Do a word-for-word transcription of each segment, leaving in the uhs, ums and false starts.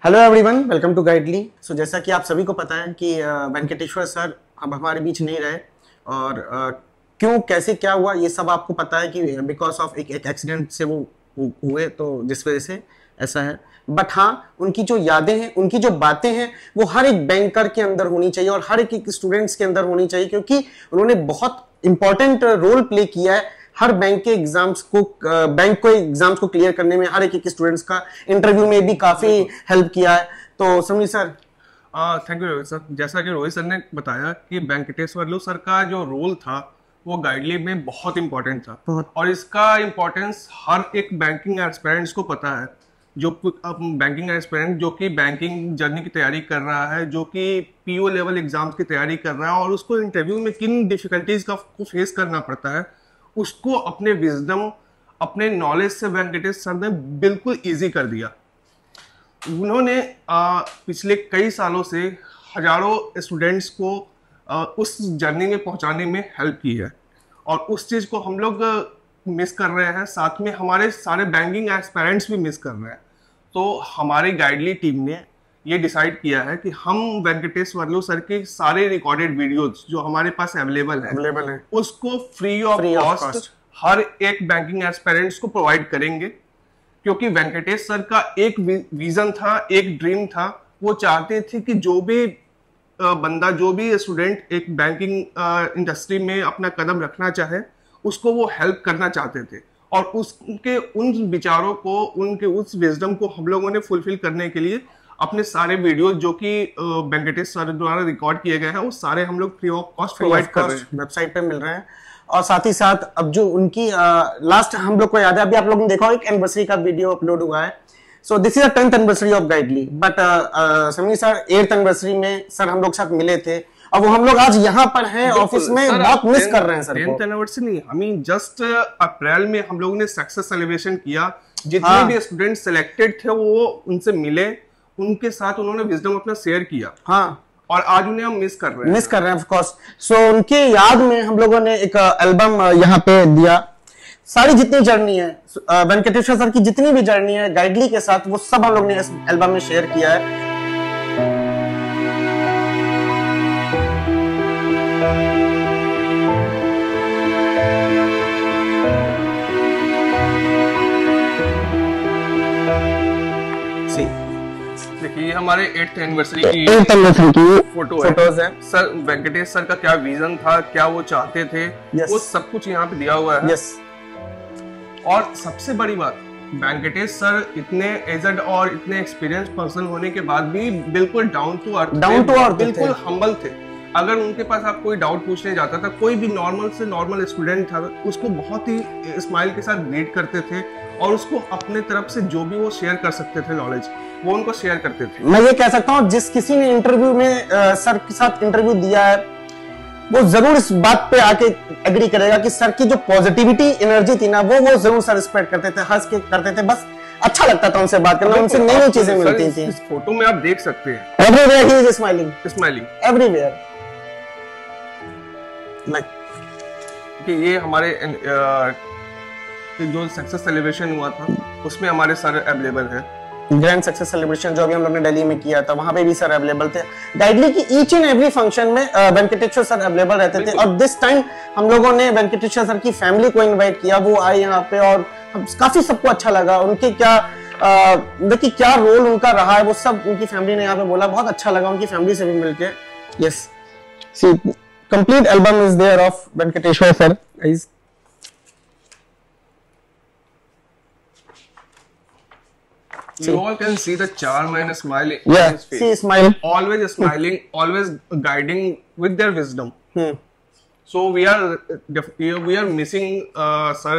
Hello everyone, welcome to Guidely. So जैसा कि आप सभी को पता है कि वेंकटेश्वर सर अब हमारे बीच नहीं रहे और uh, क्यों कैसे क्या हुआ ये सब आपको पता है कि बिकॉज ऑफ एक एक एक्सीडेंट से वो हुए, तो जिस वजह से ऐसा है। बट हाँ, उनकी जो यादें हैं, उनकी जो बातें हैं, वो हर एक बैंकर के अंदर होनी चाहिए और हर एक स्टूडेंट्स के अंदर होनी चाहिए, क्योंकि उन्होंने बहुत इंपॉर्टेंट रोल प्ले किया है हर बैंक के एग्जाम्स को बैंक को एग्जाम्स को क्लियर करने में। हर एक एक स्टूडेंट्स का इंटरव्यू में भी काफी हेल्प किया है। तो Sameer sir, thank you Rohit sir. जैसा कि रोहित सर ने बताया कि वेंकटेश्वर सर का जो रोल था वो गाइडली में बहुत इंपॉर्टेंट था और इसका इंपॉर्टेंस हर एक बैंकिंग एस्पिरेंट्स को पता है। जो बैंकिंग एस्पिरेंट जो कि बैंकिंग जर्नी की तैयारी कर रहा है, जो कि पीओ लेवल एग्जाम्स की तैयारी कर रहा है और उसको इंटरव्यू में किन डिफिकल्टीज का को फेस करना पड़ता है, उसको अपने विजडम, अपने नॉलेज से वेंकटेश सर ने बिल्कुल इजी कर दिया। उन्होंने आ, पिछले कई सालों से हजारों स्टूडेंट्स को आ, उस जर्नी में पहुंचाने में हेल्प की है और उस चीज़ को हम लोग मिस कर रहे हैं, साथ में हमारे सारे बैंकिंग एस्पिरेंट्स भी मिस कर रहे हैं। तो हमारी गाइडली टीम ने ये डिसाइड किया है कि हम वेंकटेश्वर सर के सारे रिकॉर्डेड वीडियोस जो हमारे पास अवेलेबल है अवेलेबल है उसको फ्री ऑफ कॉस्ट हर एक बैंकिंग एस्पिरेंट्स को प्रोवाइड करेंगे, क्योंकि वेंकटेश सर का एक विजन था, एक ड्रीम था। वो चाहते थे कि जो भी बंदा, जो भी स्टूडेंट एक बैंकिंग इंडस्ट्री में अपना कदम रखना चाहे, उसको वो हेल्प करना चाहते थे और उसके उन विचारों को, उनके उस विजडम को हम लोगों ने फुलफिल करने के लिए अपने सारे वीडियो जो कि वेंकटेश सर द्वारा रिकॉर्ड किए गए हैं वो सारे हम लोग फ्री ऑफ कॉस्ट प्रोवाइड कर रहे हैं, वेबसाइट पे मिल रहे हैं। और साथ ही साथ अब जो उनकी लास्ट हम लोग को याद है, अभी आप लोगों ने देखा एक एनिवर्सरी का वीडियो अपलोड हुआ है। So this is the tenth anniversary of Guidely. But Sameer sir, eighth anniversary में सर हम लोग साथ मिले थे और वो हम लोग आज यहाँ पर हैं ऑफिस में, बहुत मिस कर रहे हैं सर। टेंथ एनिवर्सरी नहीं, आई मीन जस्ट अप्रैल में हम लोगों ने सक्सेस सेलिब्रेशन किया। जितने भी स्टूडेंट सिलेक्टेड थे वो उनसे मिले, उनके साथ उन्होंने विजडम अपना शेयर किया। हाँ, और आज उन्हें हम मिस कर रहे हैं मिस कर रहे हैं ऑफ कोर्स। सो उनके याद में हम लोगों ने एक एल्बम यहाँ पे दिया। सारी जितनी जर्नी है वेंकटेश्वर सर की, जितनी भी जर्नी है गाइडली के साथ, वो सब हम लोग ने इस एल्बम में शेयर किया है। देखिए हमारे एट्थ एनिवर्सरी की एट्थ एनिवर्सरी की फोटो फोटोज है। सर वेंकटेश सर का क्या विजन था, क्या वो चाहते थे, yes. वो सब कुछ यहाँ पे दिया हुआ है। yes. और सबसे बड़ी बात, वेंकटेश सर इतने एजड और इतने एक्सपीरियंस पर्सन होने के बाद भी बिल्कुल down to earth down to earth बिल्कुल हम्बल थे। अगर उनके पास आप कोई डाउट पूछने जाता था, कोई भी नॉर्मल से नॉर्मल स्टूडेंट था, उसको बहुत ही स्माइल के साथ ग्रीट करते थे और उसको अपने तरफ से जो भी वो शेयर कर सकते थे नॉलेज, वो उनको शेयर करते थे। मैं ये कह सकता हूँ, जिस किसी ने इंटरव्यू में आ, सर के साथ इंटरव्यू दिया है, वो जरूर इस बात पे आके एग्री करेगा कि सर की जो पॉजिटिविटी एनर्जी थी ना, वो वो जरूर सर स्प्रेड करते थे, हंस के करते थे। बस अच्छा लगता था उनसे बात करना, उनसे नई नई चीजें मिलती थी। इस फोटो में आप देख सकते हैं, everywhere he is smiling, smiling everywhere. Like कि ये हमारे जो सक्सेस सेलिब्रेशन हुआ था उसमें हमारे सर अवेलेबल है। ग्रैंड सक्सेस सेलिब्रेशन जो अभी हम लोग ने दिल्ली में किया था, वहां पे भी सर अवेलेबल थे। गाइडली की ईच एंड एवरी फंक्शन में वेंकटेश्वर सर अवेलेबल रहते थे और दिस टाइम हम लोगों ने वेंकटेश्वर सर की फैमिली को इनवाइट किया, वो आए यहाँ पे और काफी सबको अच्छा लगा। उनके क्या देखिए क्या रोल उनका रहा है, वो सब उनकी फैमिली ने यहाँ पे बोला, बहुत अच्छा लगा उनकी फैमिली से भी मिलके। Yes, see complete album is there of Venkateshwar sir, guys. You all can see the charm and smile in yeah, his face. See smile. Always smiling, always guiding with their wisdom. Hmm. So we are we are missing uh, sir.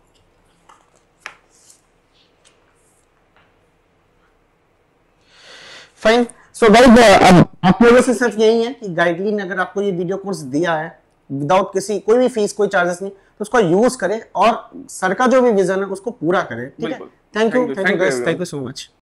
Fine. So guide, अब आप लोगों से सिर्फ यही है कि गाइडली ने अगर आपको ये वीडियो कोर्स दिया है विदाउट किसी कोई भी फीस, कोई चार्जेस नहीं, तो उसका यूज करें और सर का जो भी विजन है उसको पूरा करें। ठीक है, thank you, thank you guys, thank you so much.